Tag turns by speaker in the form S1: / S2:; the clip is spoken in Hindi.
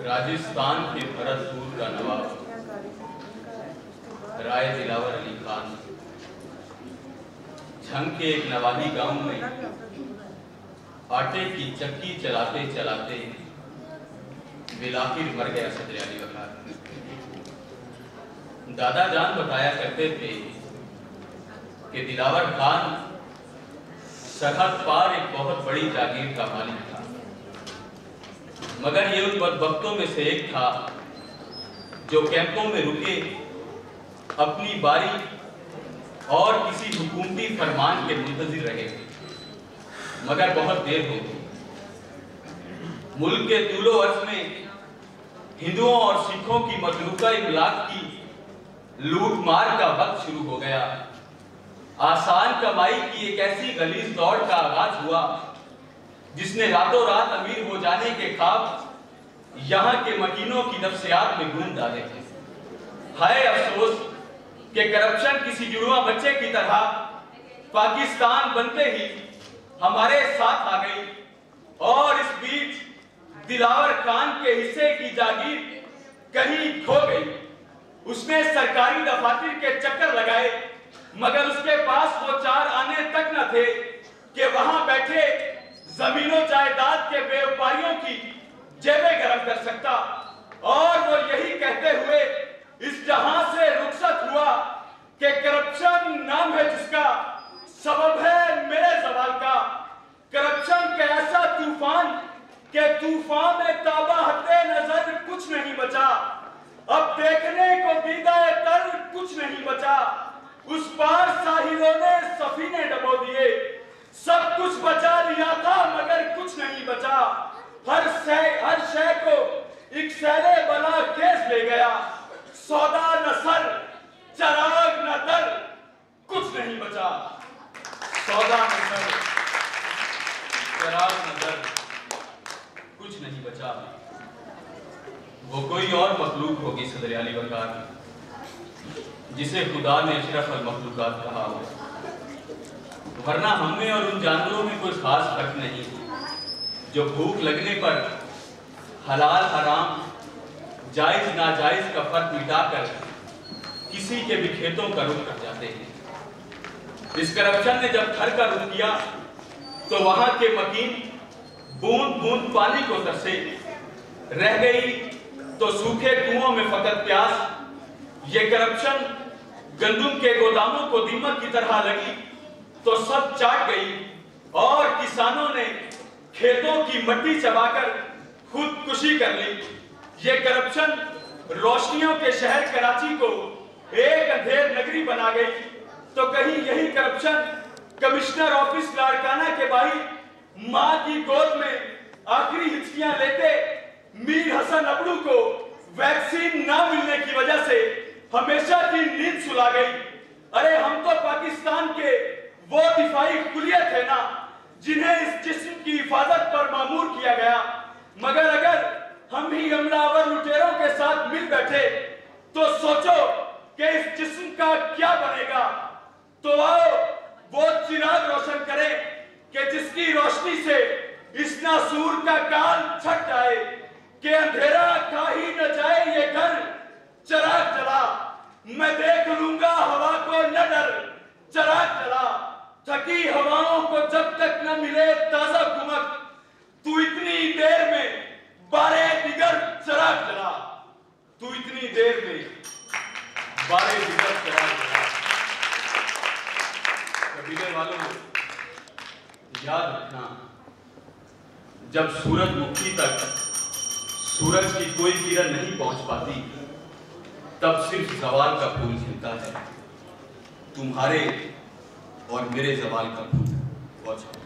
S1: राजस्थान के भरतपुर का नवाब राय दिलावर अली खान झंग के एक नवाही गांव में आटे की चक्की चलाते चलाते बिलाखिर मर गया। सदरियाली वकार दादा जान बताया करते थे कि दिलावर खान सरहद पार एक बहुत बड़ी जागीर का मालिक था, मगर ये उन बदबख्तों में से एक था जो कैंपों में रुके अपनी बारी और किसी हुकूमती फरमान के मुंतजिर रहे, मगर बहुत देर हो गई। मुल्क के तूलो अर्ज में हिंदुओं और सिखों की मतलूका इमलाक की लूट मार का वक्त शुरू हो गया। आसान कमाई की एक ऐसी गलीज दौड़ का आगाज हुआ जिसने रातों रात अमीर हो जाने के ख्वाब यहाँ के मकीनों की नफ्सियात में गूंज डाले थे। हाय अफसोस कि करप्शन किसी जुड़वा बच्चे की तरह पाकिस्तान बनते ही हमारे साथ आ गई और इस बीच दिलावर खान के हिस्से की जागीर कहीं खो गई। उसने सरकारी दफातर के चक्कर लगाए, मगर उसके पास वो चार आने तक न थे कि वहां बैठे जमीनों जायदाद के व्यापारियों की जेबें गर्म कर सकता। और वो यही कहते हुए इस जहां से रुखसत हुआ कि करप्शन नाम है जिसका सबब है मेरे जवाल का। करप्शन का ऐसा तूफान के तूफान में ताबा हत्ते नजर कुछ नहीं बचा। अब देखने को दीदाए तर कुछ नहीं बचा। उस पार साहिलों ने सफीने डबो दिए, सब कुछ बचा लिया था मगर कुछ नहीं बचा। हर शय को एक सैले बला केस ले गया। सौदा न सर चराग न दर कुछ नहीं बचा। सौदा न सर चराग न दर कुछ नहीं बचा। वो कोई और मखलूक होगी सदरियाली वकार जिसे खुदा ने अशरफ अल मखलूकात कहा हो, वरना हमें और उन जानवरों में कोई खास फर्क नहीं जो भूख लगने पर हलाल हराम जायज नाजायज का फर्क मिटाकर किसी के भी खेतों का रुख कर जाते हैं। इस करप्शन ने जब घर का रुख किया तो वहां के मकीन बूंद बूंद पानी को तरसे, रह गई तो सूखे कुओं में फकत प्यास। ये करप्शन गंदुम के गोदामों को दीमक की तरह लगी तो सब चाट गई और किसानों ने खेतों की मट्टी चबाकर खुदकुशी कर ली। ये करप्शन रोशनियों के शहर कराची को एक अंधेर नगरी बना गई तो कहीं यही करप्शन कमिश्नर ऑफिस लाड़काना के भाई मां की गोद में आखिरी हिचकियां लेते मीर हसन अबड़ू को वैक्सीन ना मिलने की वजह से हमेशा की नींद सुला गई। अरे हम तो पाकिस्तान के वो दिफाई कुलियत है ना जिन्हें इस जिस्म की हिफाजत पर मामूर किया गया, मगर अगर हम ही हमलावर लुटेरों के साथ मिल बैठे तो सोचो कि इस जिस्म का क्या बनेगा। तो आओ वो चिराग रोशन करें कि जिसकी रोशनी से इस नासूर का काल छट जाए कि अंधेरा खा ही न जाए ये घर। चिराग जला मैं देख लूंगा हवा को न डर। चिराग जला थकी हवाओं को जब तक न मिले ताजा कुमक। तू इतनी देर में बारे दिगर चिराग जला। तू इतनी देर में बारे दिगर चिराग जला। कबीले वालों याद रखना, जब सूरजमुखी तक सूरज की कोई किरण नहीं पहुंच पाती तब सिर्फ जवाल का फूल खिलता है। तुम्हारे और मेरे जवाल का फूल पहुंचा।